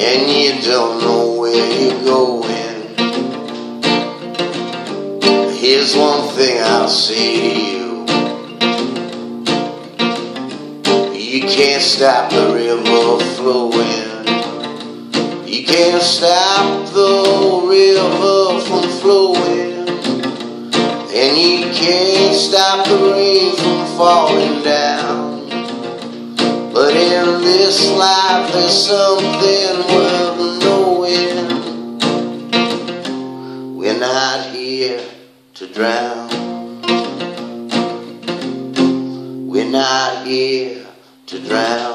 and you don't know where you're going. Here's one thing I'll say to you: you can't stop the river flowing. You can't stop the river from flowing, and you can't stop the rain from falling down. But in this life there's something worth knowing: we're not here to drown. We're not here to drown.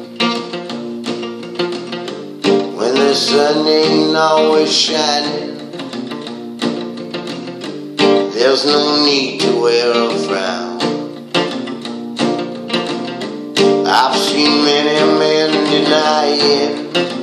When the sun ain't always shining, there's no need to wear a frown. I've seen many men denying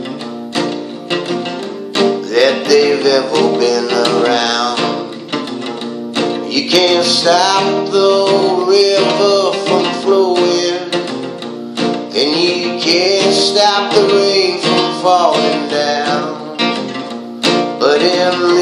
that they've ever been around. You can't stop the river from flowing, and you can't stop the rain from falling down. But in